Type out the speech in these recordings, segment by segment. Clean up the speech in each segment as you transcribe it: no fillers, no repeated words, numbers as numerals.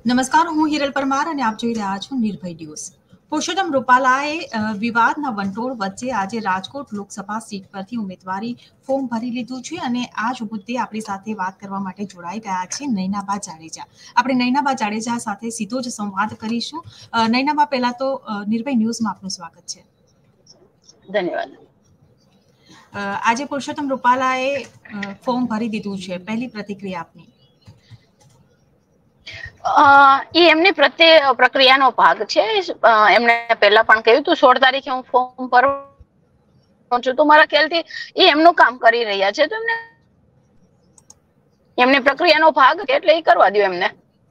નમસ્કાર, હું હિરલ પરમાર અને આપ જોઈ રહ્યા છો નિર્ભય ન્યૂઝ. પુરુષોત્તમ રૂપાલાએ વિવાદના વંટોળ વચ્ચે આજે રાજકોટ લોકસભા સીટ પરથી ઉમેદવારી ફોર્મ ભરી લીધું છે અને આ જ મુદ્દે આપણી સાથે વાત કરવા માટે જોડાઈ ગયા છે નયનાબા જાડેજા. આપણે નયનાબા જાડેજા સાથે સીધો જ સંવાદ કરીશું. નયનાબા, પહેલા તો નિર્ભય ન્યૂઝમાં આપનું સ્વાગત છે. ધન્યવાદ. આજે પુરુષોત્તમ રૂપાલાએ ફોર્મ ભરી દીધું છે, પહેલી પ્રતિક્રિયા આપની? એ એમની પ્રક્રિયાનો ભાગ છે. એમણે પહેલા પણ કહ્યું હતું 16 તારીખે હું ફોર્મ ભરવાનું છું, તો મારા ખ્યાલથી એ એમનું કામ કરી રહ્યા છે, તો એમની પ્રક્રિયાનો ભાગ એટલે એ કરવા દો એમને.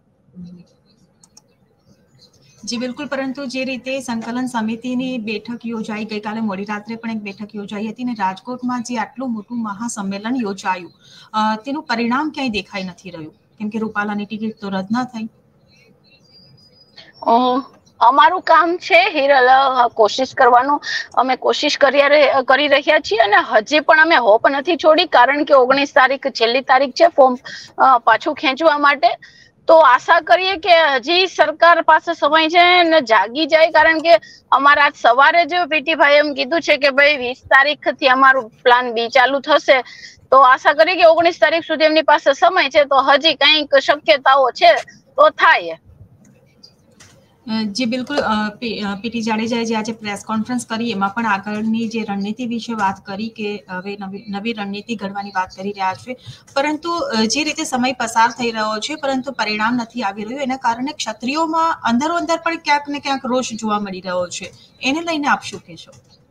જી બિલકુલ, પરંતુ જે રીતે સંકલન સમિતિની બેઠક યોજાઈ, ગઈકાલે મોડી રાત્રે પણ એક બેઠક યોજાઈ હતી અને રાજકોટમાં જે આટલું મોટું મહાસંમેલન યોજાયું તેનું પરિણામ ક્યાંય દેખાઈ નથી રહ્યું, કેમ કે રૂપાલાની ટિકિટ તો રદ ન થઈ. અમારું કામ છે હિરલ, કોશિશ કરવાનું. અમે કોશિશ કરી રહ્યા છીએ અને હજી પણ અમે હોપ નથી છોડી, કારણ કે 19 તારીખ છેલ્લી તારીખ છે ફોર્મ પાછું ખેંચવા માટે. તો આશા કરીએ કે હજી સરકાર પાસે સમય છે ને જાગી જાય, કારણ કે અમારા આજ સવારે જ પીટીભાઈ એમ કીધું છે કે ભાઈ 20 તારીખથી અમારું પ્લાન બી ચાલુ થશે. તો આશા કરીએ કે 19 તારીખ સુધી એમની પાસે સમય છે, તો હજી કંઈક શક્યતાઓ છે તો થાય. જી બિલકુલ, પીટી જાડેજાએ જે આજે પ્રેસ કોન્ફરન્સ કરી એમાં પણ આગળની જે રણનીતિ વિશે વાત કરી કે હવે નવી રણનીતિ ઘડવાની વાત કરી રહ્યા છે, પરંતુ જે રીતે સમય પસાર થઈ રહ્યો છે પરંતુ પરિણામ નથી આવી રહ્યું, એના કારણે ક્ષત્રિયોમાં અંદરો અંદર પણ ક્યાંક ને ક્યાંક રોષ જોવા મળી રહ્યો છે. એને લઈને આપ શું કહેશો?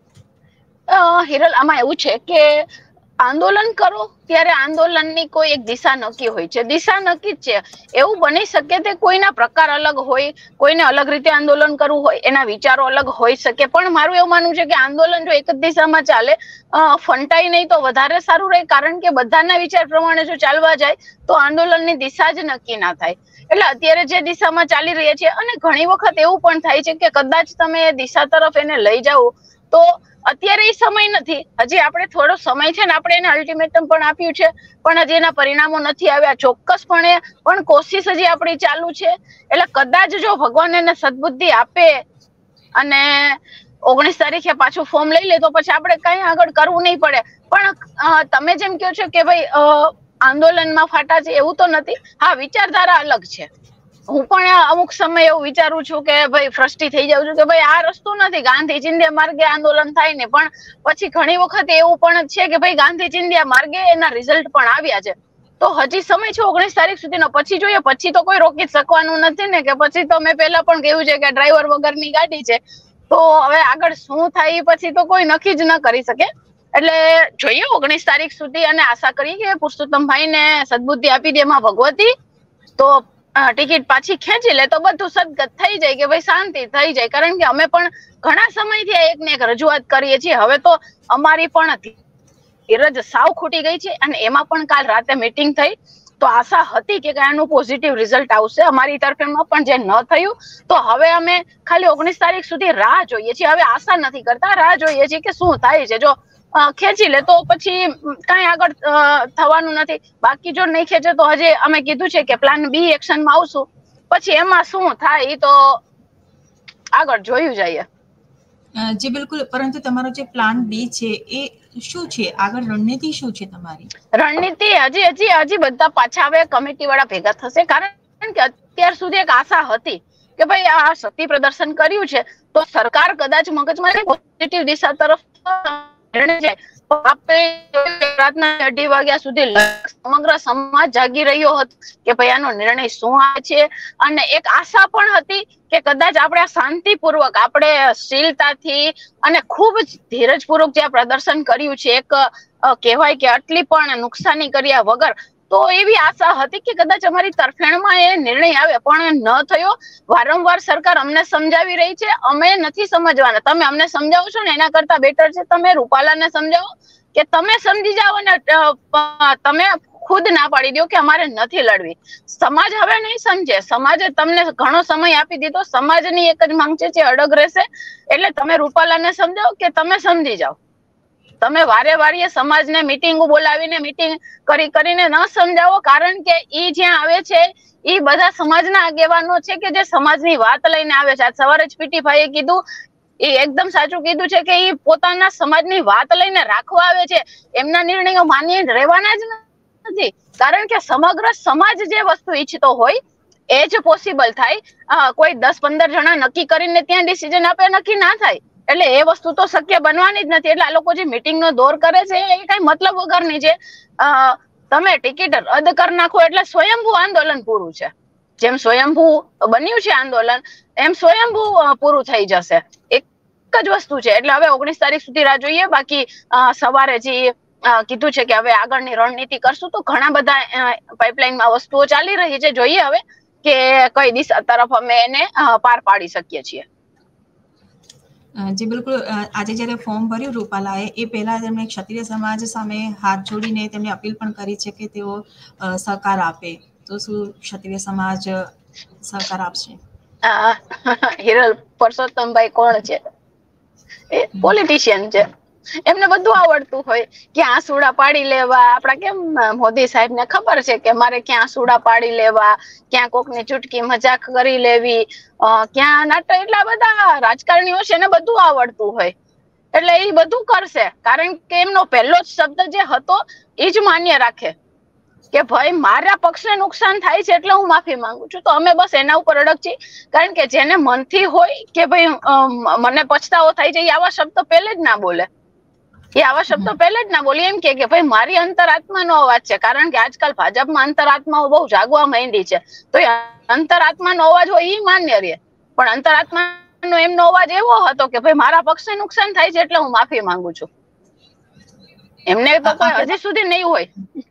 હિરલ, આમાં એવું છે કે આંદોલન કરો ત્યારે આંદોલનની કોઈ એક દિશા નક્કી હોય છે. દિશા નક્કી જ છે. એવું બની શકે તે કોઈના પ્રકાર અલગ હોય, કોઈને અલગ રીતે આંદોલન કરવું હોય, એના વિચારો અલગ હોઈ શકે, પણ મારું એવું માનવું છે કે આંદોલન જો એક જ દિશામાં ચાલે, ફંટાઈ નહીં તો વધારે સારું રહે, કારણ કે બધાના વિચાર પ્રમાણે જો ચાલવા જાય તો આંદોલનની દિશા જ નક્કી ના થાય. એટલે અત્યારે જે દિશામાં ચાલી રહ્યા છે, અને ઘણી વખત એવું પણ થાય છે કે કદાચ તમે એ દિશા તરફ એને લઈ જાઓ તો અત્યારે એ સમય નથી. હજી આપણે થોડો સમય છે ને, આપણે એને અલ્ટિમેટમ પણ આપ્યું છે, પણ હજી એના પરિણામો નથી આવ્યા. ચોક્કસપણે પણ કોશિશ હજી આપણી ચાલુ છે. એટલે કદાચ જો ભગવાન એને સદબુદ્ધિ આપે અને 19 તારીખે પાછું ફોર્મ લઈ લે તો પછી આપણે કઈ આગળ કરવું નહીં પડે. પણ તમે જેમ કહો છો કે ભાઈ આંદોલનમાં ફાટા છે, એવું તો નથી. હા, વિચારધારા અલગ છે. હું પણ અમુક સમય એવું વિચારું છું કે ભાઈ ફ્રસ્ટ્રેટ થઈ જાઉં છું કે ભાઈ આ રસ્તો નથી, ગાંધી ચિંધ્યા માર્ગે આંદોલન થાય ને. પણ પછી ઘણી વખત એવું પણ છે કે ભાઈ ગાંધી ચિંધ્યા માર્ગે એના રિઝલ્ટ પણ આવ્યા છે. તો હજી સમય છે 19 તારીખ સુધીનો, પછી જોઈએ. પછી તો કોઈ રોકી શકવાનું નથી ને, કે પછી તો મેં પહેલા પણ કહ્યું છે કે ડ્રાઈવર વગરની ગાડી છે. તો હવે આગળ શું થાય પછી તો કોઈ નક્કી જ ન કરી શકે. એટલે જોઈએ 19 તારીખ સુધી, અને આશા કરીએ કે પુરુષોત્તમભાઈ ને સદબુદ્ધિ આપી દે એમાં ભગવતી, તો ટિકિટ પાછી ખેંચી લે તો બધું સદગત થઈ જાય, કે ભાઈ શાંતિ થઈ જાય. કારણ કે અમે પણ ઘણા સમયથી એકને એક રજૂઆત કરીએ છીએ. હવે તો અમારી પણ ધીરજ સાવ ખૂટી ગઈ છે, અને એમાં પણ કાલ રાતે મીટિંગ થઈ તો આશા હતી કે આનું પોઝિટિવ રિઝલ્ટ આવશે. અમારી તરફેણમાં પણ જે ન થયું, તો હવે અમે ખાલી 19 તારીખ સુધી રાહ જોઈએ છીએ. હવે આશા નથી કરતા, રાહ જોઈએ છીએ કે શું થાય છે. જો ખેંચી લે તો પછી કઈ આગળ થવાનું નથી. બાકી જો નહીં ખેંચે તો હજી અમે કીધું છે કે પ્લાન બી એક્શનમાં આવશું. પછી એમાં શું થાય એ તો આગળ જોયું જાય. જી બિલકુલ, પરંતુ તમારો જે પ્લાન બી છે એ શું છે? આગળ રણનીતિ શું છે તમારી? રણનીતિ હજી બધા પાછા હવે કમિટી વાળા ભેગા થશે, કારણ કે અત્યાર સુધી એક આશા હતી કે ભાઈ આ શક્તિ પ્રદર્શન કર્યું છે તો સરકાર કદાચ મગજમાં પોઝિટિવ દિશા તરફ જાય. રાતના 2:30 વાગ્યા સુધી સમગ્ર સમાજ જાગી રહ્યો હતો કે ભાઈ આનો નિર્ણય શું આવે છે. અને એક આશા પણ હતી કે કદાચ આપણે શાંતિપૂર્વક, આપણે શીલતાથી અને ખૂબ જ ધીરજપૂર્વક જે પ્રદર્શન કર્યું છે, એક કહેવાય કે આટલી પણ નુકસાની કર્યા વગર, તો એવી આશા હતી કે કદાચ અમારી તરફેણમાં એ નિર્ણય આવે, પણ ન થયો. વારંવાર સરકાર અમને સમજાવી રહી છે, અમે નથી સમજવાના. તમે અમને સમજાવો છો ને એના કરતા બેટર છે તમે રૂપાલાને સમજાવો કે તમે સમજી જાઓ અને તમે ખુદ ના પાડી દો કે અમારે નથી લડવી. સમાજ હવે નહીં સમજે. સમાજે તમને ઘણો સમય આપી દીધો. સમાજની એક જ માંગ છે જે અડગ રહેશે. એટલે તમે રૂપાલાને સમજાવો કે તમે સમજી જાઓ. તમે વારે વારે સમાજને મીટિંગો બોલાવીને મીટિંગ કરીને ન સમજાવો, કારણ કે એ જ્યાં આવે છે એ બધા સમાજના આગેવાનો છે કે જે સમાજની વાત લઈને આવે છે. આજ સવારે જ પીટી ભાઈએ કીધું, એ એકદમ સાચું કીધું છે કે એ પોતાના સમાજની વાત લઈને રાખવા આવે છે. એમના નિર્ણયો માન્ય રહેવાના જ નથી, કારણ કે સમગ્ર સમાજ જે વસ્તુ ઈચ્છતો હોય એ જ પોસિબલ થાય. કોઈ 10-15 જણા નક્કી કરીને ત્યાં ડિસિઝન આપે, નક્કી ના થાય. એટલે એ વસ્તુ તો શક્ય બનવાની જ નથી. એટલે આ લોકો જે મીટિંગનો દોર કરે છે એ કઈ મતલબ વગરની છે. તમે ટિકિટ રદ કરી નાખો એટલે સ્વયંભૂ આંદોલન પૂરું છે. જેમ સ્વયંભૂ બન્યું છે આંદોલન, એમ સ્વયંભૂ પૂરું થઈ જશે. એક જ વસ્તુ છે. એટલે હવે 19 તારીખ સુધી રાહ જોઈએ. બાકી સવારે જે કીધું છે કે હવે આગળની રણનીતિ કરશું, તો ઘણા બધા પાઇપલાઇનમાં વસ્તુઓ ચાલી રહી છે. જોઈએ હવે કે કઈ દિશા તરફ અમે એને પાર પાડી શકીએ છીએ. જી બિલકુલ. આજે જ્યારે ફોર્મ ભર્યું રૂપાલાએ, એ પહેલા તેમણે ક્ષત્રિય સમાજ સામે હાથ જોડીને તેમણે અપીલ પણ કરી છે કે તેઓ સહકાર આપે. તો શું ક્ષત્રિય સમાજ સહકાર આપશે? હિરલ પરસોત્તમભાઈ કોણ છે? એ પોલિટિશિયન છે. એમને બધું આવડતું હોય. ક્યાં સુડા પાડી લેવા, આપડા કેમ મોદી સાહેબ ને ખબર છે કે મારે ક્યાં સુડા પાડી લેવા, ક્યાં કોકની ચૂટકી મજાક કરી લેવી, ક્યાં નાટક, એટલા બધા રાજકારણીઓ છે ને બધું આવડતું હોય. એટલે એ બધું કરશે, કારણ કે એમનો પહેલો જ શબ્દ જે હતો એ જ માન્ય રાખે કે ભાઈ મારા પક્ષને નુકસાન થાય છે એટલે હું માફી માંગુ છું. તો અમે બસ એના ઉપર અડગ છીએ. કારણ કે જેને મનથી હોય કે ભાઈ મને પછતાવો થાય છે, એ આવા શબ્દ પહેલે જ ના બોલે. એમ કે ભાઈ મારી અંતરાત્માનો અવાજ છે. કારણ કે આજકાલ ભાજપમાં અંતરાત્માઓ બહુ જાગવા માંડી છે. તો એ અંતરાત્માનો અવાજ હોય એ માન્ય રહે. પણ અંતરાત્માનો એમનો અવાજ એવો હતો કે ભાઈ મારા પક્ષને નુકસાન થાય છે એટલે હું માફી માંગુ છું. એમને તો કોઈ હજી સુધી નહીં હોય.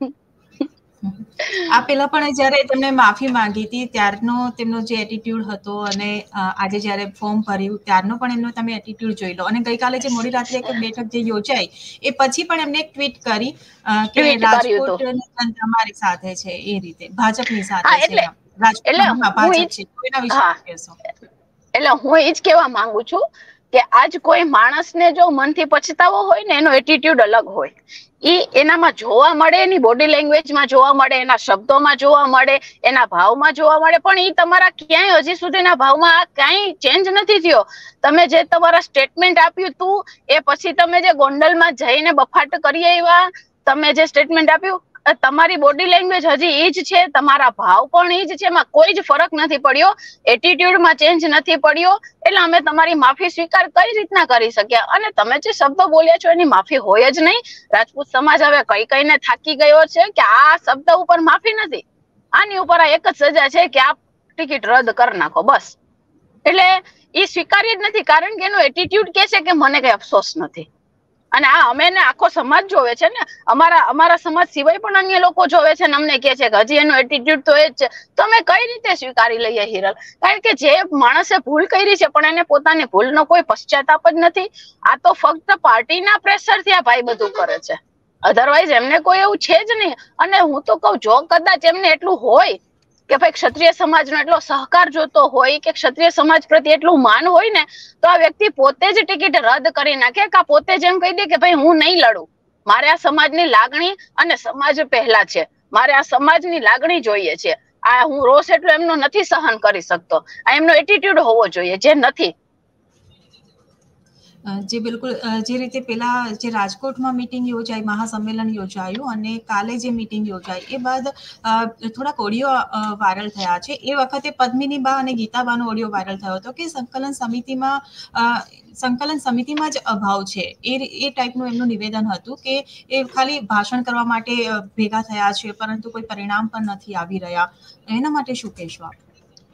આ પહેલા પણ જયારે તેમણે માફી માંગી હતી ત્યારનો તેમનો જે એટીટ્યુડ હતો, અને આજે જયારે ફોર્મ ભર્યું ત્યારનો પણ એમનો તમે એટીટ્યુડ જોઈ લો. અને ગઈકાલે જે મોડી રાત્રે એક બેઠક જે યોજાઈ, એ પછી પણ એમને એક ટ્વીટ કરી કે રાજકોટ તમારી સાથે છે, એ રીતે ભાજપની સાથે છે. રાજકોટમાં ભાજપ છે, એના વિશે કહેશો? એટલે હું એ જ કહેવા માંગુ છું કે આજ કોઈ માણસને જો મનથી પછતાવો હોય ને, એનો એટીટ્યુડ અલગ હોય. એનામાં જોવા મળે, એની બોડી લેંગ્વેજમાં જોવા મળે, એના શબ્દોમાં જોવા મળે, એના ભાવમાં જોવા મળે. પણ એ તમારા ક્યાંય હજી સુધીના ભાવમાં ક્યાંય ચેન્જ નથી થયો. તમે જે તમારા સ્ટેટમેન્ટ આપ્યું હતું, એ પછી તમે જે ગોંડલમાં જઈને બફાટ કરી આવ્યા, તમે જે સ્ટેટમેન્ટ આપ્યું, તમારી બોડી લેંગ્વેજ હજી એ જ છે, તમારા ભાવ પણ એ જ છે, એમાં કોઈ જ ફરક નથી પડ્યો, એટીટ્યુડમાં ચેન્જ નથી પડ્યો. એટલે અમે તમારી માફી સ્વીકાર કઈ રીતના કરી શક્યા? અને તમે જે શબ્દો બોલ્યા છો એની માફી હોય જ નહીં. રાજપૂત સમાજ હવે કઈને થાકી ગયો છે કે આ શબ્દ ઉપર માફી નથી, આની ઉપર આ એક જ સજા છે કે આ ટિકિટ રદ કરી નાખો, બસ. એટલે એ સ્વીકાર્ય જ નથી, કારણ કે એનો એટીટ્યુડ કે છે કે મને કઈ અફસોસ નથી. અને અમે આખો સમાજ જોવે છે ને, અમારા સમાજ સિવાય પણ અન્ય લોકો જોવે છે ને અમને કે છે કે હજી એનો એટીટ્યુડ તો એ જ છે. તો અમે કઈ રીતે સ્વીકારી લઈએ હિરલ? કારણ કે જે માણસે ભૂલ કરી છે પણ એને પોતાની ભૂલનો કોઈ પશ્ચાતાપ જ નથી. આ તો ફક્ત પાર્ટીના પ્રેશરથી આ ભાઈ બધું કરે છે. અધરવાઇઝ એમને કોઈ એવું છે જ નહીં. અને હું તો કહું, જો કદાચ એમને એટલું હોય કે ભાઈ ક્ષત્રિય સમાજનો એટલો સહકાર જોતો હોય, કે ક્ષત્રિય સમાજ પ્રત્યે એટલું માન હોય ને, તો આ વ્યક્તિ પોતે જ ટિકિટ રદ કરી નાખે, કે પોતે જ એમ કહી દે કે ભાઈ હું નહીં લડું, મારે આ સમાજની લાગણી અને સમાજ પહેલા છે, મારે આ સમાજની લાગણી જોઈએ છે. આ હું રોષ એટલો એમનો નથી સહન કરી શકતો. આ એમનો એટીટ્યુડ હોવો જોઈએ, જે નથી. જે બિલકુલ જે રીતે પેલા જે રાજકોટમાં મીટિંગ યોજાઈ, મહાસંમેલન યોજાયું, અને કાલે જે મીટિંગ યોજાઈ, એ બાદ થોડાક ઓડિયો વાયરલ થયા છે. એ વખતે પદ્મિનીબા અને ગીતાબાનો ઓડિયો વાયરલ થયો હતો કે સંકલન સમિતિમાં જ અભાવ છે, એ ટાઈપનું એમનું નિવેદન હતું કે એ ખાલી ભાષણ કરવા માટે ભેગા થયા છે, પરંતુ કોઈ પરિણામ પણ નથી આવી રહ્યા. એના માટે શું કહેશો આપ?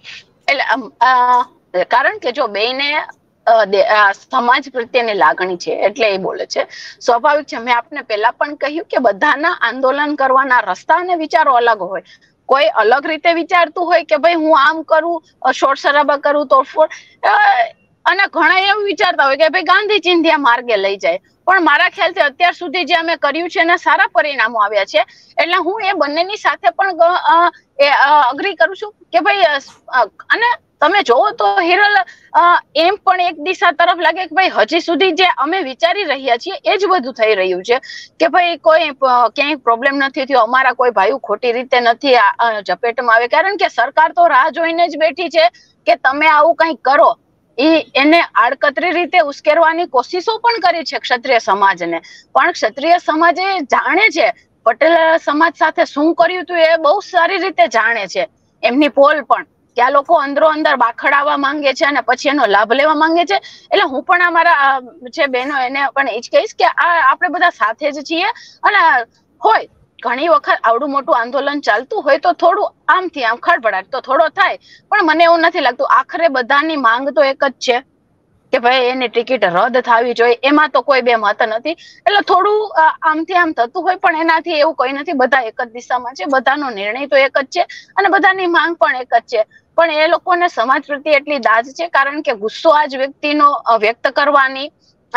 એટલે કારણ કે જો બેને સમાજ પ્રત્યેની લાગણી છે એટલે એ બોલે છે. સ્વાભાવિક છે. મેં આપને પહેલા પણ કહ્યું કે બધાના આંદોલન કરવાના રસ્તા અને વિચારો અલગ હોય. કોઈ અલગ રીતે વિચારતું હોય કે ભાઈ હું આમ કરું, શોર શરાબા કરું, તોડફોડ, અને ઘણા એવું વિચારતા હોય કે ભાઈ ગાંધી ચિંધ્યા માર્ગે લઈ જાય, પણ મારા ખ્યાલથી અત્યાર સુધી જે અમે કર્યું છે એના સારા પરિણામો આવ્યા છે. એટલે હું એ બંનેની સાથે પણ અગ્રી કરું છું કે ભાઈ, અને તમે જોવો તો હિરલ, એમ પણ એક દિશા તરફ લાગે કે ભાઈ હજી સુધી જે અમે વિચારી રહ્યા છીએ એ જ બધું થઈ રહ્યું છે કે ભાઈ કોઈ ક્યાંય પ્રોબ્લેમ નથી થયો, અમારા કોઈ ભાઈઓ ખોટી રીતે નથી ઝપેટમાં આવે, કારણ કે સરકાર તો રાહ જોઈને જ બેઠી છે કે તમે આવું કંઈક કરો. એને આડકતરી રીતે ઉશ્કેરવાની કોશિશો પણ કરી છે ક્ષત્રિય સમાજને, પણ ક્ષત્રિય સમાજ એ જાણે છે પટેલ સમાજ સાથે શું કર્યું હતું એ બહુ સારી રીતે જાણે છે. એમની પોલ પણ કે આ લોકો અંદરો અંદર બાખડાવવા માંગે છે અને પછી એનો લાભ લેવા માંગે છે. એટલે હું પણ અમારા જે બહેનો એને પણ એ જ કહીશ કે આપણે બધા સાથે જ છીએ, અને હોય ઘણી વખત આવડું મોટું આંદોલન ચાલતું હોય તો થોડું આમથી આમ ખડબડાટ તો થોડો થાય, પણ મને એવું નથી લાગતું. આખરે બધાની માંગ તો એક જ છે કે ભાઈ એની ટિકિટ રદ થવી જોઈએ, એમાં તો કોઈ બે મત નથી. એટલે થોડું આમથી આમ થતું હોય પણ એનાથી એવું કઈ નથી, બધા એક જ દિશામાં છે, બધાનો નિર્ણય તો એક જ છે અને બધાની માંગ પણ એક જ છે. પણ એ લોકોને સમાજ પ્રત્યે એટલી દાજ છે કારણ કે ગુસ્સો આ જ વ્યક્તિનો વ્યક્ત કરવાની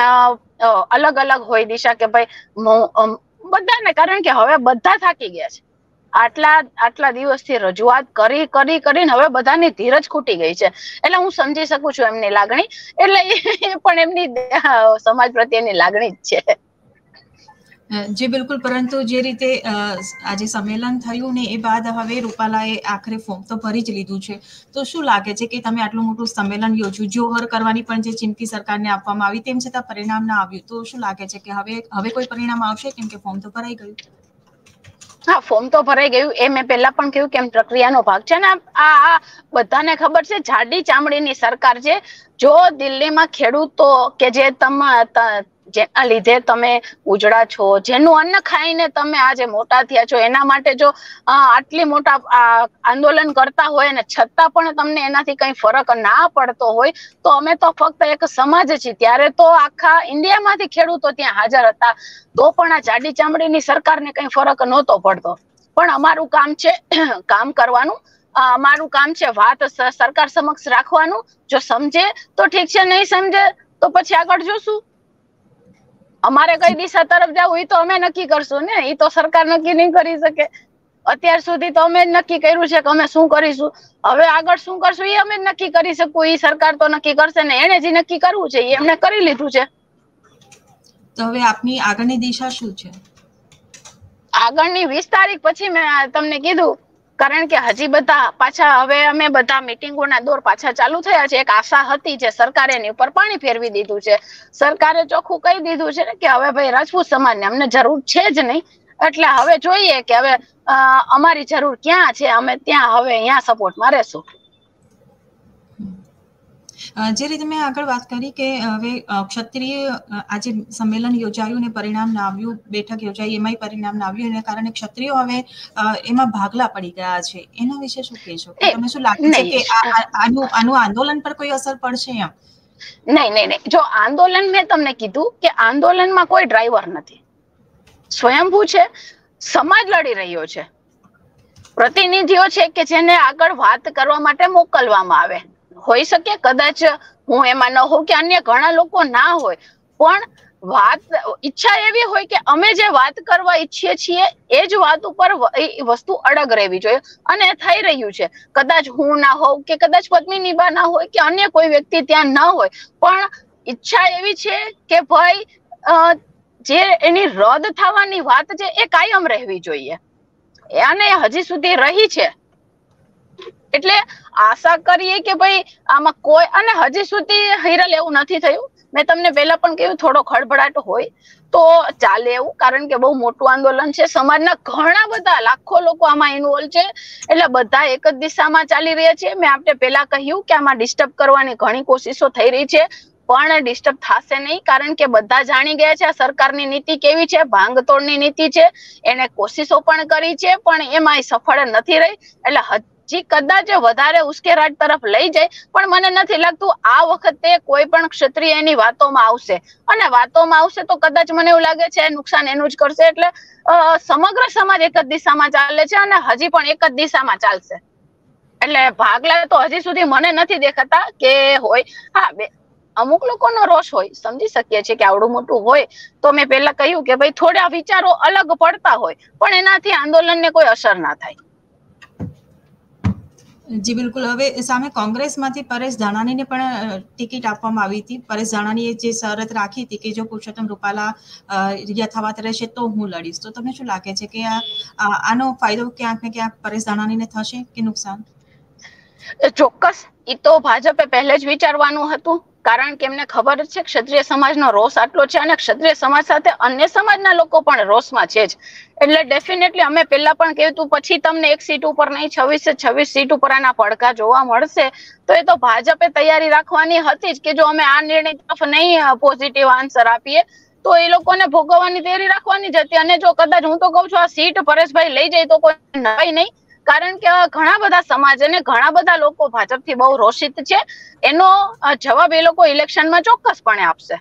અલગ અલગ હોય દિશા કે ભાઈ બધાને, કારણ કે હવે બધા થાકી ગયા છે. આટલા દિવસથી રજૂઆત કરીને હવે બધાની ધીરજ ખૂટી ગઈ છે. એટલે હું સમજી શકું છું એમની લાગણી, એટલે એ પણ એમની સમાજ પ્રત્યેની લાગણી જ છે. જી બિલકુલ, પરંતુ જે રીતે આજે સંમેલન થયું ને એ બાદ હવે રૂપાલાએ આખરે ફોર્મ તો ભરી જ લીધું છે, તો શું લાગે છે કે તમે આટલું મોટું સંમેલન યોજ્યું, જોહર કરવાની પણ જે ચીમકી સરકારને આપવામાં આવી તેમ છતાં પરિણામ ના આવ્યું, તો શું લાગે છે કે હવે કોઈ પરિણામ આવશે કેમ કે ફોર્મ તો ભરાઈ ગયું? હા, ફોર્મ તો ભરાઈ ગયું, એ મેં પહેલા પણ કહ્યું કેમ પ્રક્રિયાનો ભાગ છે ને. આ બધાને ખબર છે જાડી ચામડીની સરકાર છે. જો દિલ્હીમાં ખેડૂતો કે જેના લીધે તમે ઉજળા છો, જેનું અન્ન ખાઈને તમે આજે મોટા થયા છો, એના માટે જો આટલી મોટા આંદોલન કરતા હોય ને છતાં પણ તમને એનાથી કઈ ફરક ના પડતો હોય, તો અમે તો ફક્ત એક સમાજ છીએ. ત્યારે તો આખા ઇન્ડિયામાંથી ખેડૂતો ત્યાં હાજર હતા, તો પણ આ જાડી ચામડીની સરકારને કઈ ફરક નહોતો પડતો. પણ અમારું કામ છે કામ કરવાનું, અમારું કામ છે વાત સરકાર સમક્ષ રાખવાનું. જો સમજે તો ઠીક છે, નહીં સમજે તો પછી આગળ જોશું. અમારે કઈ દિશા તરફ જવું એ તો અમે નક્કી કરશું ને, એ તો સરકાર નક્કી નહીં કરી શકે. અત્યાર સુધી તો અમે જ નક્કી કર્યું છે કે અમે શું કરીશું. હવે આગળ શું કરશું એ અમે જ નક્કી કરી શકું, એ સરકાર તો નક્કી કરશે ને. એને જે નક્કી કરવું છે એ એમને કરી લીધું છે. તો હવે આપની આગળની દિશા શું છે? આગળની 20 તારીખ પછી મેં તમને કીધું, કારણ કે હજી બધા પાછા હવે અમે બધા મિટિંગોના દોર પાછા ચાલુ થયા છે. એક આશા હતી જે સરકારે એની ઉપર પાણી ફેરવી દીધું છે. સરકારે ચોખ્ખું કહી દીધું છે કે હવે ભાઈ રાજપૂત સમાજને અમને જરૂર છે જ નહીં, એટલે હવે જોઈએ કે હવે અમારી જરૂર ક્યાં છે, અમે ત્યાં હવે અહીંયા સપોર્ટમાં રહેશું. જે રીતે મેં આગળ વાત કરી કે હવે ક્ષત્રિય આજે સંમેલન યોજાયું ને પરિણામ ના આવ્યું, બેઠક યોજાઈ એમાંય પરિણામ ના આવ્યું, એના કારણે ક્ષત્રિયો હવે એમાં ભાગલા પડી ગયા છે. એના વિશે શું કહેશો? તમને શું લાગે છે કે આનું આંદોલન પર કોઈ અસર પડશે એમ? નહીં. જો આંદોલન, મેં તમને કીધું કે આંદોલનમાં કોઈ ડ્રાઈવર નથી, સ્વયંભૂ છે, સમાજ લડી રહ્યો છે. પ્રતિનિધિઓ છે કે જેને આગળ વાત કરવા માટે મોકલવામાં આવે. હોઈ શકે કદાચ હું એમાં ન હોઉં કે અન્ય ઘણા લોકો ના હોય, પણ ઈચ્છા એવી હોય કે અમે જે વાત કરવા ઈચ્છીએ છીએ એ જ વાત ઉપર વસ્તુ અડગ રહેવી જોઈએ, અને થઈ રહ્યું છે. કદાચ હું ના હોઉં કે કદાચ પદ્મિની બા ના હોય કે અન્ય કોઈ વ્યક્તિ ત્યાં ના હોય, પણ ઈચ્છા એવી છે કે ભાઈ જે એની રદ થવાની વાત છે એ કાયમ રહેવી જોઈએ, અને હજી સુધી રહી છે. એટલે આશા કરીએ કે ભાઈ આમાં કોઈ, અને હજી સુધી હિરલ એવું નથી થયું. મેં તમને પહેલા પણ કહ્યું થોડો ખળભળાટ હોય તો ચાલે એવું, કારણ કે બહુ મોટું આંદોલન છે. સમાજના ઘણા બધા લાખો લોકો આમાં ઇન્વોલ્વ છે, એટલે બધા એક જ દિશામાં ચાલી રહ્યા છે. મેં આપણે પહેલા કહ્યું કે આમાં ડિસ્ટર્બ કરવાની ઘણી કોશિશો થઈ રહી છે, પણ ડિસ્ટર્બ થશે નહીં, કારણ કે બધા જાણી ગયા છે આ સરકારની નીતિ કેવી છે, ભાંગતોડની નીતિ છે. એને કોશિશો પણ કરી છે પણ એમાં સફળ નથી રહી, એટલે હજી કદાચ વધારે ઉશ્કેરાટ તરફ લઈ જાય. પણ મને નથી લાગતું આ વખતે કોઈ પણ ક્ષત્રિય એની વાતોમાં આવશે, અને વાતોમાં આવશે તો કદાચ મને એવું લાગે છે નુકસાન એનું જ કરશે. એટલે સમગ્ર સમાજ એક જ દિશામાં ચાલે છે અને હજી પણ એક જ દિશામાં ચાલશે. એટલે ભાગલા તો હજી સુધી મને નથી દેખાતા કે હોય. હા, અમુક લોકોનો રોષ હોય, સમજી શકીએ છીએ કે આવડું મોટું હોય તો મેં પહેલા કહ્યું કે ભાઈ થોડા વિચારો અલગ પડતા હોય પણ એનાથી આંદોલનને કોઈ અસર ના થાય. જી બિલકુલ. હવે સામે કોંગ્રેસમાંથી પરેશ ધાનાણીને પણ ટિકિટ આપવામાં આવી હતી. પરેશ ધાનાણીએ જે શરત રાખી હતી કે જો પુરુષોત્તમ રૂપાલા યથાવત રહેશે તો હું લડીશ, તો તમને શું લાગે છે કે આનો ફાયદો ક્યાંક ને ક્યાંક પરેશ ધાનાણીને થશે કે નુકસાન? ચોક્કસ. એ તો ભાજપે પહેલે જ વિચારવાનું હતું, કારણ કે એમને ખબર છે ક્ષત્રિય સમાજનો રોષ આટલો છે અને ક્ષત્રિય સમાજ સાથે અન્ય સમાજના લોકો પણ રોષમાં છે જ. એટલે ડેફિનેટલી અમે પહેલા પણ કહ્યું હતું, પછી તમને એક સીટ ઉપર નહીં 26 સીટ ઉપર આના પડઘા જોવા મળશે, તો એ તો ભાજપે તૈયારી રાખવાની હતી જ કે જો અમે આ નિર્ણય તરફ નહીં પોઝિટિવ આન્સર આપીએ તો એ લોકોને ભોગવવાની તૈયારી રાખવાની જ હતી. અને જો કદાચ હું તો કહું છું આ સીટ પરેશભાઈ લઈ જાય તો કોઈ નવાઈ નહીં, કારણ કે ઘણા બધા સમાજ અને ઘણા બધા લોકો ભાજપથી બહુ રોષિત છે. એનો જવાબ એ લોકો ઇલેક્શનમાં ચોક્કસપણે આપશે.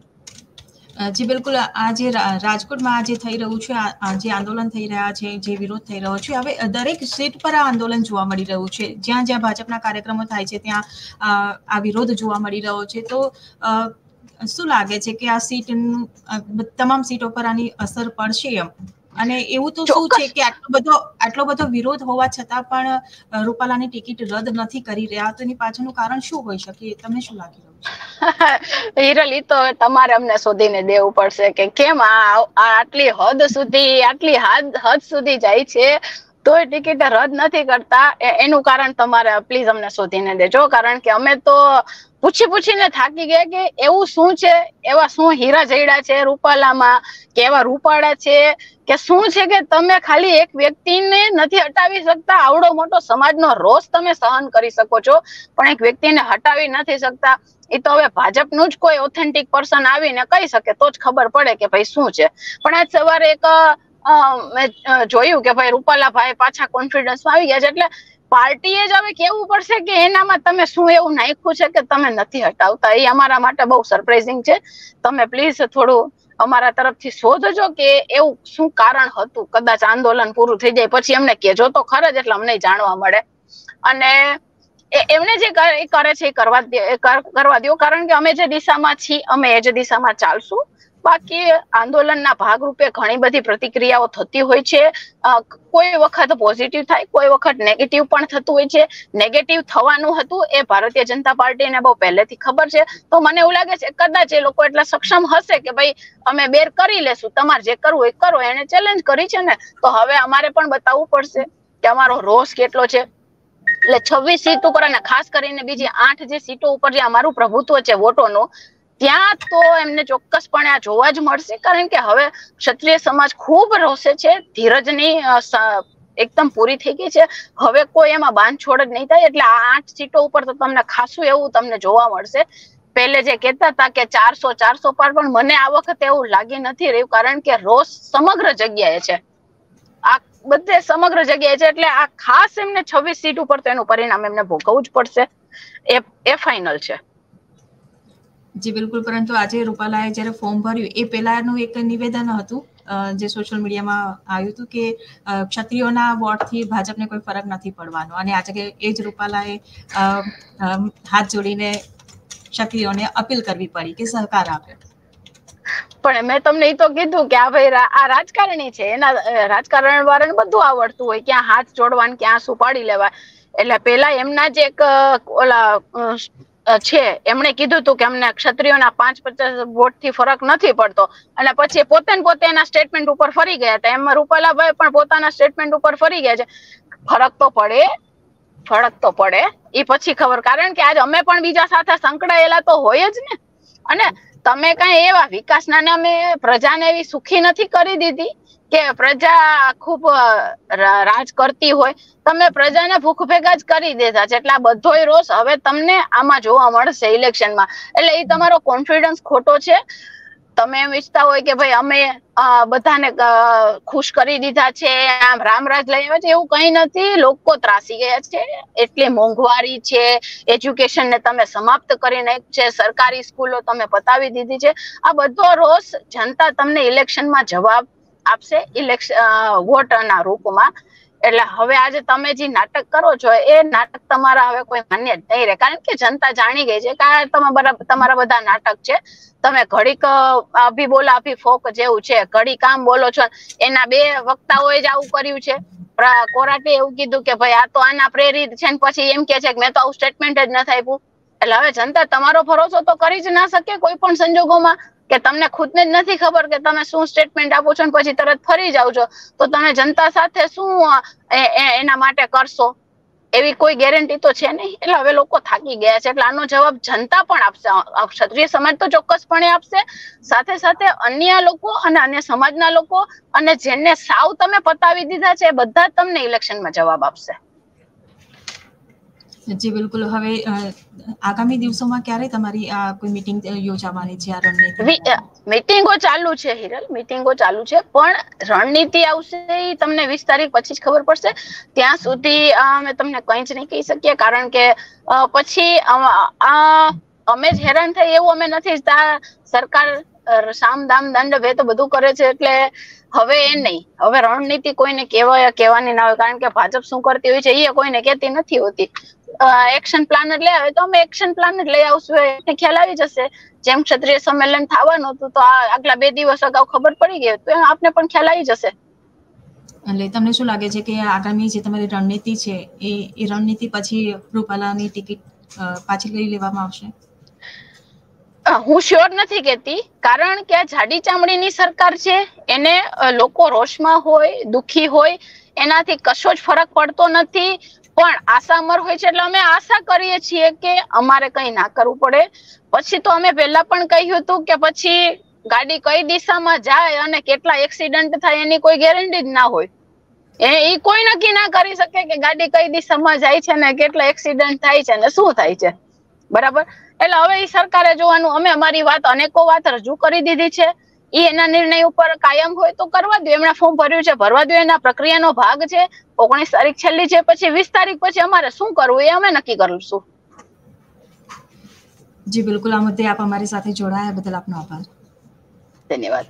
જી બિલકુલ. આ જે રાજકોટમાં આજે થઈ રહ્યું છે, જે આંદોલન થઈ રહ્યા છે, જે વિરોધ થઈ રહ્યો છે, હવે દરેક સીટ પર આ આંદોલન જોવા મળી રહ્યું છે. જ્યાં જ્યાં ભાજપના કાર્યક્રમો થાય છે ત્યાં આ વિરોધ જોવા મળી રહ્યો છે. તો શું લાગે છે કે આ સીટનું તમામ સીટો પર આની અસર પડશે એમ? અને એવું તો શું છે કે આટલો બધો વિરોધ હોવા છતાં પણ રૂપાલાની ટિકિટ રદ નથી કરી રહ્યા, તો એની પાછળનું કારણ શું હોઈ શકે? તમને શું લાગી રહ્યું છે? હિરલ, ઈ તો તમારે અમને શોધીને દેવું પડશે કે કેમ આટલી હદ સુધી જાય છે તોય ટિકિટ રદ નથી કરતા. એનું કારણ તમારે પ્લીઝ અમને શોધીને દેજો, કારણ કે અમે તો પૂછીને થાકી ગયા કે એવું શું છે, એવા શું હીરા જડ્યા છે રૂપાલામાં, કે એવા રૂપાળા છે કે શું છે કે તમે ખાલી એક વ્યક્તિને નથી હટાવી શકતા? આવડો મોટો સમાજનો રોષ તમે સહન કરી શકો છો પણ એક વ્યક્તિને હટાવી નથી શકતા. એ તો હવે ભાજપનું જ કોઈ ઓથેન્ટિક પર્સન આવીને કહી શકે તો જ ખબર પડે કે ભાઈ શું છે. પણ આજ સવારે એક મેં જોયું કે ભાઈ રૂપાલા ભાઈ પાછા કોન્ફિડન્સમાં આવી ગયા છે, એટલે પાર્ટીએ જ હવે કેવું પડશે કે એનામાં તમે શું એવું નાખ્યું છે કે તમે નથી હટાવતા. એ અમારા માટે બહુ સરપ્રાઇઝિંગ છે. તમે પ્લીઝ થોડું અમારા તરફથી શોધજો કે એવું શું કારણ હતું. કદાચ આંદોલન પૂરું થઈ જાય પછી એમને કહેજો તો ખરા જ, એટલે અમને જાણવા મળે. અને એમને જે કરે છે એ કરવા દો, કારણ કે અમે જે દિશામાં છીએ અમે એ જ દિશામાં ચાલશું. બાકી આંદોલનના ભાગરૂપે ઘણી બધી પ્રતિક્રિયાઓ થતી હોય છે. કોઈ વખત પોઝિટિવ થાય, કોઈ વખત નેગેટિવ પણ થતું હોય છે. નેગેટિવ થવાનું હતું એ ભારતીય જનતા પાર્ટીને બહુ પહેલેથી ખબર છે. તો મને એવું લાગે છે કદાચ એ લોકો એટલા સક્ષમ હશે કે ભાઈ અમે બેર કરી લેશું, તમારે જે કરવું એ કરો. એને ચેલેન્જ કરી છે ને, તો હવે અમારે પણ બતાવવું પડશે કે અમારો રોષ કેટલો છે. એટલે 26 સીટ ઉપર અને ખાસ કરીને બીજી 8 જે સીટો ઉપર જે અમારું પ્રભુત્વ છે વોટોનું, ત્યાં તો એમને ચોક્કસપણે આ જોવા જ મળશે. કારણ કે હવે ક્ષત્રિય સમાજ ખૂબ રોષે છે. ધીરજની એકદમ પૂરી થઈ ગઈ છે. હવે કોઈ એમાં બાંધછોડ જ નહીં થાય. એટલે આ 8 સીટો ઉપર તો તમને ખાસું એવું તમને જોવા મળશે. પહેલે જે કહેતા હતા કે 400 પર, પણ મને આ વખતે એવું લાગી નથી રહ્યું, કારણ કે રોષ સમગ્ર જગ્યાએ છે. આ બધે સમગ્ર જગ્યાએ છે. એટલે આ ખાસ એમને 26 સીટ ઉપર તો એનું પરિણામ એમને ભોગવવું જ પડશે. એ ફાઇનલ છે. જી બિલકુલ. પરંતુ આજે રૂપાલાએ જ્યારે ફોર્મ ભર્યું એ પહેલાનું એક નિવેદન હતું જે સોશિયલ મીડિયામાં આવ્યું હતું કે ક્ષત્રિયોના વોટથી ભાજપને કોઈ ફરક નથી પડવાનો, અને આજે એ જ રૂપાલાએ હાથ જોડીને ક્ષત્રિયોને અપીલ કરવી પડી કે સહકાર આપે. પણ મેં તમને એ તો કીધું કે આ ભાઈ આ રાજકારણી છે, એના રાજકારણ વાળાને બધું આવડતું હોય, ક્યાં હાથ જોડવાનું, ક્યાં શું પાડી લેવા. એટલે પેલા એમના જે એક ઓલા છે એમણે કીધું હતું કે અમને ક્ષત્રિયોના 5-50 વોટથી ફરક નથી પડતો, અને પછી પોતે એના સ્ટેટમેન્ટ ઉપર ફરી ગયા હતા. એમાં રૂપાલાભાઈ પણ પોતાના સ્ટેટમેન્ટ ઉપર ફરી ગયા છે. ફરક તો પડે એ પછી ખબર, કારણ કે આજ અમે પણ બીજા સાથે સંકળાયેલા તો હોય જ ને. અને તમે કઈ એવા વિકાસના નામે પ્રજાને એવી સુખી નથી કરી દીધી કે પ્રજા ખૂબ રાજ કરતી હોય. તમે પ્રજાને ભૂખ ભેગા જ કરી દીધા છે. એટલે આ બધોય રોષ હવે તમને આમાં જોવા મળશે ઇલેક્શનમાં. એટલે એ તમારો કોન્ફિડન્સ ખોટો છે. તમે એમ ઈચ્છતા હોય કે ભાઈ અમે બધાને ખુશ કરી દીધા છે, આમ રામરાજ લઈ આવ્યા છે, એવું કઈ નથી. લોકો ત્રાસી ગયા છે. એટલી મોંઘવારી છે, એજ્યુકેશન ને તમે સમાપ્ત કરી નાખ્યું છે, સરકારી સ્કૂલો તમે પતાવી દીધી છે. આ બધો રોષ જનતા તમને ઇલેક્શનમાં જવાબ આપશે, વોટના રૂપમાં. એટલે હવે આજે તમે જે નાટક કરો છો એ નાટક તમારા હવે કોઈ માન્ય જ નહીં રહે, કારણ કે જનતા જાણી ગઈ છે કે તમારા બધા નાટક છે. તમે ઘડીક અભી બોલા અભી ફોક જેવું છે, ઘડીક કામ બોલો છો. એના 2 વક્તાઓએ જ આવું કર્યું છે. કોર્ટે એવું કીધું કે ભાઈ આ તો આના પ્રેરિત છે, ને પછી એમ કે છે કે મેં તો આવું સ્ટેટમેન્ટ જ નથી આપ્યું. એટલે હવે જનતા તમારો ભરોસો તો કરી જ ના શકે કોઈ પણ સંજોગોમાં, કે તમને ખુદને જ નથી ખબર કે તમે શું સ્ટેટમેન્ટ આપો છો ને પછી તરત ફરી જાવ છો, તો તમે જનતા સાથે શું એના માટે કરશો? એવી કોઈ ગેરંટી તો છે નહીં. એટલે હવે લોકો થાકી ગયા છે. એટલે આનો જવાબ જનતા પણ આપશે, ક્ષત્રિય સમાજ તો ચોક્કસપણે આપશે, સાથે સાથે અન્ય લોકો અને અન્ય સમાજના લોકો અને જેને સાવ તમે પતાવી દીધા છે એ બધા તમને ઇલેક્શનમાં જવાબ આપશે. જી બિલકુલ. હવે આગામી દિવસોમાં ક્યારે તમારી આ કોઈ મીટિંગ યોજાવાની છે? આ રણનીતિ મીટિંગો ચાલુ છે હિરલ, મીટિંગો ચાલુ છે, પણ રણનીતિ આવશે એ તમને 20 તારીખ પછી જ ખબર પડશે. ત્યાં સુધી અમે તમને કંઈ જ નહીં કહી શકીએ, કારણ કે પછી અમે જ હેરાન થઈ એવું અમે નથી ઈચ્છતા. સરકાર સામ દામ દંડ ભેદ બધું કરે છે, એટલે હવે એ નહીં. હવે રણનીતિ કોઈને કહેવાની ના હોય, કારણ કે ભાજપ શું કરતી હોય છે એ કોઈને કહેતી નથી હોતી. એક્શન પ્લાન જ લઈ આવે તો અમે એક્શન પ્લાન જ લઈ આવશું, એને ખ્યાલ આવી જશે. જેમ ક્ષત્રિય સંમેલન થવાનું હતું તો આગલા 2 દિવસ અગાઉ ખબર પડી ગઈ તો આપને પણ ખ્યાલ આવી જશે. એટલે તમને શું લાગે છે કે આગામી જે તમારી રણનીતિ છે એ રણનીતિ પછી રૂપાલાની ટિકિટ પાછી લઈ લેવામાં આવશે? હું શ્યોર નથી કહેતી, કારણ કે આ જાડી ચામડીની સરકાર છે. એને લોકો રોષમાં હોય, દુખી હોય, એનાથી કશો જ ફરક પડતો નથી. પણ આશા અમર હોય છે, એટલે અમે આશા કરીએ છીએ કે અમારે કંઈ ના કરવું પડે. પછી તો અમે પહેલા પણ કહ્યું હતું કે પછી ગાડી કઈ દિશામાં જાય અને કેટલા એક્સિડન્ટ થાય એની કોઈ ગેરંટી જ ના હોય. એ કોઈ નક્કી ના કરી શકે કે ગાડી કઈ દિશામાં જાય છે ને કેટલા એક્સિડન્ટ થાય છે ને શું થાય છે. બરાબર. એટલે હવે એ સરકારે જોવાનું. અમે અમારી વાત અનેકો વાત રજૂ કરી દીધી છે. એ એના નિર્ણય ઉપર કાયમ હોય તો કરવા દો. એમણે ફોર્મ ભર્યું છે, ભરવા દો. એના પ્રક્રિયાનો ભાગ છે. 19 તારીખ છેલ્લી છે, પછી 20 તારીખ પછી અમારે શું કરવું એ અમે નક્કી કરીશું. જી બિલકુલ. આ મુદ્દે આપ અમારી સાથે જોડાયા બદલ આપનો આભાર. ધન્યવાદ.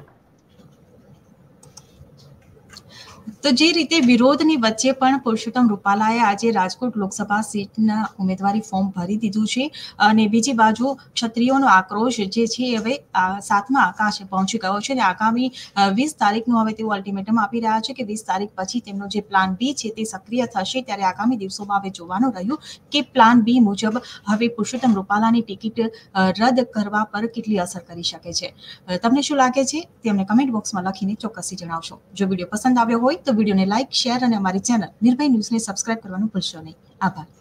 તો જે રીતે વિરોધની વચ્ચે પણ પુરુષોત્તમ રૂપાલાએ આજે રાજકોટ લોકસભા સીટના ઉમેદવારી ફોર્મ ભરી દીધું છે, અને બીજી બાજુ ક્ષત્રિયોનો આક્રોશ જે છે હવે 7મા આકાશે પહોંચી ગયો છે, અને આગામી 20 તારીખનું હવે તેઓ અલ્ટિમેટમ આપી રહ્યા છે કે 20 તારીખ પછી તેમનો જે પ્લાન બી છે તે સક્રિય થશે. ત્યારે આગામી દિવસોમાં હવે જોવાનું રહ્યું કે પ્લાન બી મુજબ હવે પુરુષોત્તમ રૂપાલાની ટિકિટ રદ કરવા પર કેટલી અસર કરી શકે છે. તમને શું લાગે છે તે અમને કમેન્ટ બોક્સમાં લખીને ચોક્કસથી જણાવશો. જો વિડીયો પસંદ આવ્યો હોય તો વિડીયોને લાઇક, શેર અને અમારી ચેનલ નિર્ભય ન્યૂઝને સબસ્ક્રાઇબ કરવાનું ભૂલશો નહીં. આભાર.